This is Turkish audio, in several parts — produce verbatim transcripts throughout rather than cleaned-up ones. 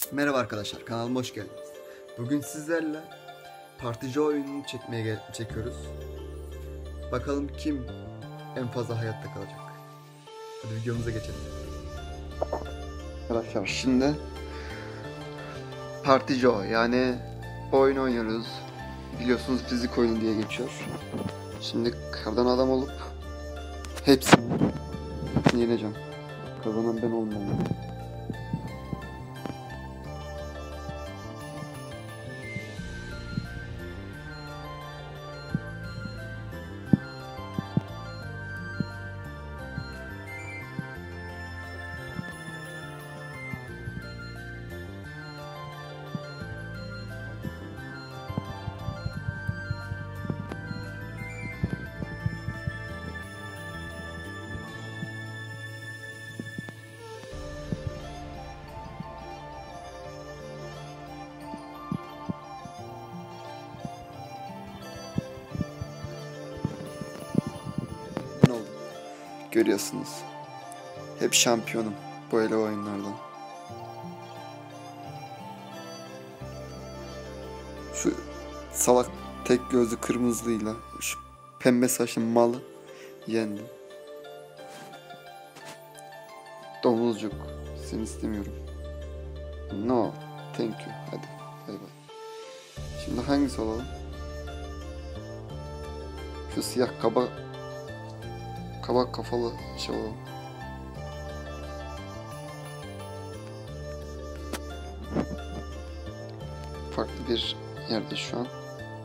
Merhaba arkadaşlar, kanalıma hoş geldiniz. Bugün sizlerle partici oyununu çekmeye gel çekiyoruz. Bakalım kim en fazla hayatta kalacak. Hadi videomuza geçelim. Arkadaşlar şimdi partici o yani oyun oynuyoruz. Biliyorsunuz fizik oyunu diye geçiyor. Şimdi kardan adam olup hepsini yeneceğim. Kazanan ben olmalıyım. Ne oldu? Görüyorsunuz. Hep şampiyonum böyle oyunlardan. Şu salak tek gözlü kırmızılıyla şu pembe saçlı malı yendim. Domuzcuk, seni istemiyorum. No, thank you. Hadi, bay bay. Şimdi hangisi olalım? Şu siyah kaba kabak kafalı şey olalım. Farklı bir yerde şu an.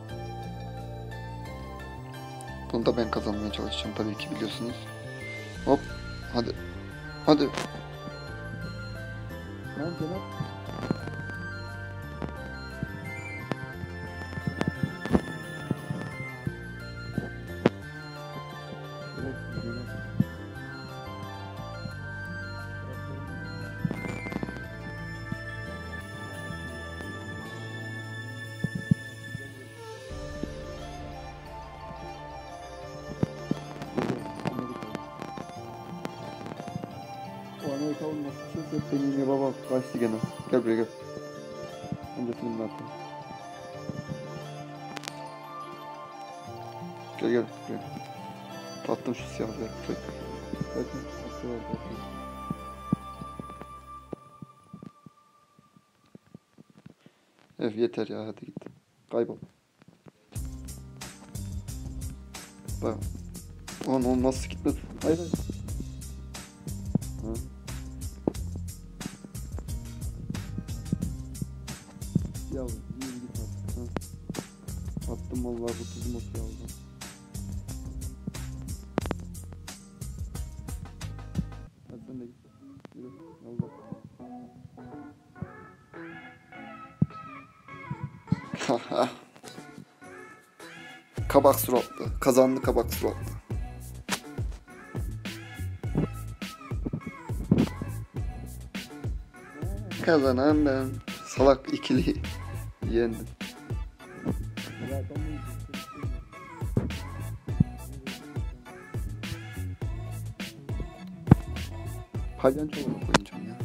Bunu da ben kazanmaya çalışacağım tabii ki, biliyorsunuz. Hop, hadi, hadi. Lan Cenap. O Amerika olmaz. Çünkü beni yine baba kaçtı gene. Gel buraya gel. Önce filmini atayım. Gel gel buraya. Tattım şu siyahları. Bakın. Bakın. Bakın. Evet yeter ya, hadi git. Kaybol. Bak. Ulan o nasıl gitmez? Hayır hayır. Ha. Yavrum iyi git artık. Ha. Attım vallahi bu tuzu motu aldım. Hadi sen de git. Yürü. Allah. Kabak suratlı. Kazandı kabak suratlı. Kazanan ben. Salak ikili yendim. Palyaço olarak oynayacağım ya.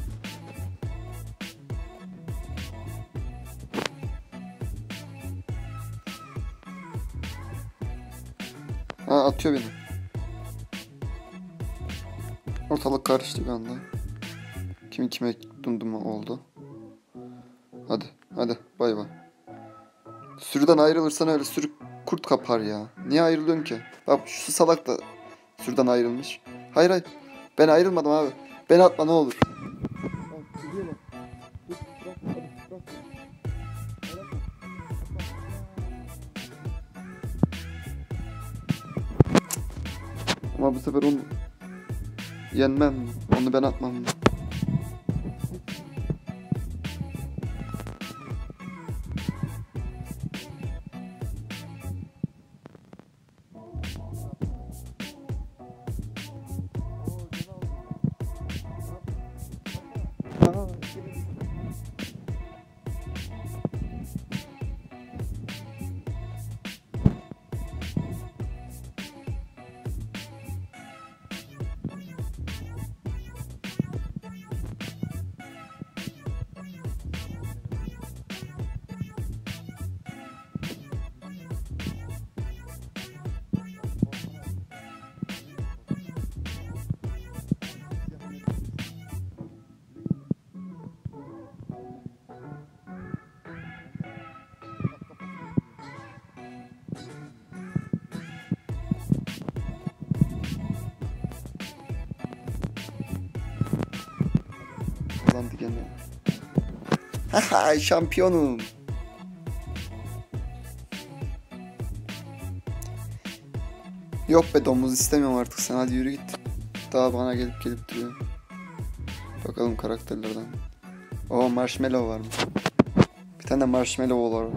Ha, atıyor beni. Ortalık karıştı bir anda. Kim kime dumduma oldu. Hadi hadi bay bay. Sürüden ayrılırsan öyle sürü kurt kapar ya. Niye ayrılıyorsun ki? Bak şu salak da sürüden ayrılmış. Hayır hayır. Ben ayrılmadım abi. Beni atma ne olur. Ama bu sefer onu yenmem. Onu ben atmam. kazandı gene. Haha şampiyonum. Yok be domuz istemiyorum artık sen hadi yürü git. Daha bana gelip gelip duruyor. Bakalım karakterlerden. Oo marshmallow var mı? Bir tane marshmallow var.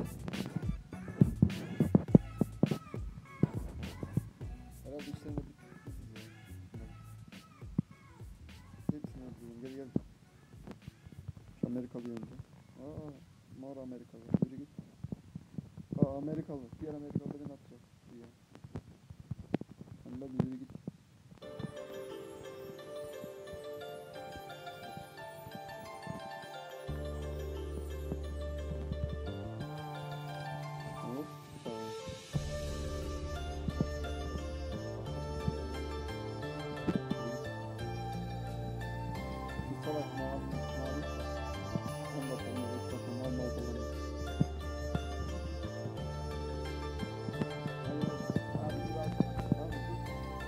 Herhalde işlerinde hepsini öldürüyorum. Gel gel. Şu Amerikalı önce. Aa mor Amerikalı. Yürü git. Aa Amerikalı. Diğer Amerikalı beni atacak. Diye. Sen de yürü git. Hop. Sağ ol. Bu salak mavi. Mavi. Onu da sonra da sakın normal kullanıyor. Hayır. Abi bak. Abi dur.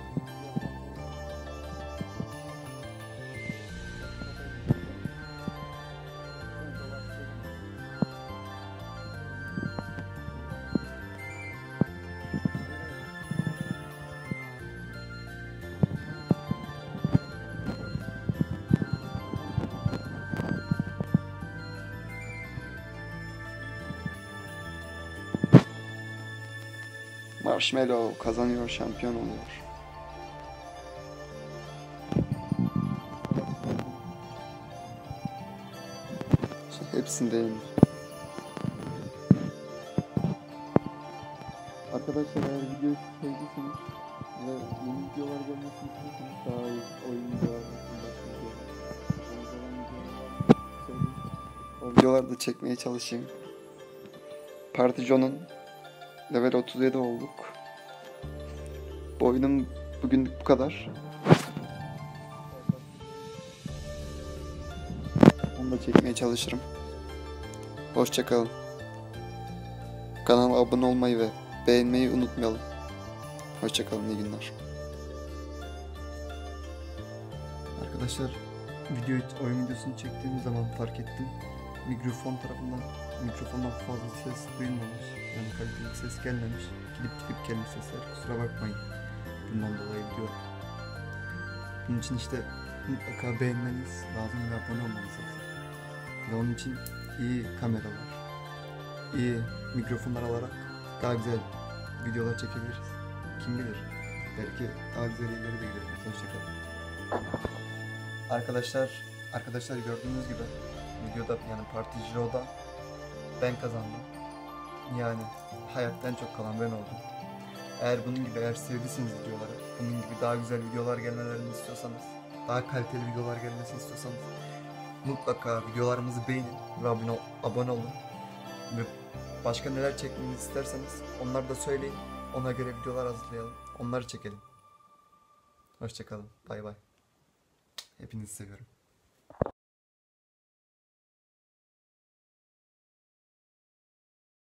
Marshmallow kazanıyor, şampiyon oluyor. Hepsindeyim. Arkadaşlar eğer videoyu sevdiyseniz ve yeni videolar gelmesini istiyorsanız daha iyi oyun videoları, başka videolar, o videoları da çekmeye çalışayım. Parti John'un level otuz yedi olduk. Bu oyunum bugünlük bu kadar. Onu da çekmeye çalışırım. Hoşça kalın. Kanalıma abone olmayı ve beğenmeyi unutmayalım. Hoşça kalın, iyi günler. Arkadaşlar, videoyu oyun videosunu çektiğim zaman fark ettim. Mikrofon tarafından mikrofondan fazla ses duyulmamış. Yani kaliteli ses gelmemiş. Gidip gidip gelmiş sesler. Kusura bakmayın. Bundan dolayı diyorum. Bunun için işte mutlaka beğenmeniz lazım ve abone olmanız lazım. Ve onun için iyi kameralar, iyi mikrofonlar alarak daha güzel videolar çekebiliriz. Kim bilir? Belki daha güzel yerlere de gideriz. Hoşçakalın. Arkadaşlar, arkadaşlar gördüğünüz gibi videoda yani Parti Jiro'da ben kazandım. Yani hayatta en çok kalan ben oldum. Eğer bunun gibi eğer sevdiyseniz videoları, bunun gibi daha güzel videolar gelmelerini istiyorsanız, daha kaliteli videolar gelmesini istiyorsanız mutlaka videolarımızı beğenin ve abone, abone olun. Ve başka neler çekmemizi isterseniz onları da söyleyin. Ona göre videolar hazırlayalım. Onları çekelim. Hoşça kalın. Bay bay. Hepinizi seviyorum.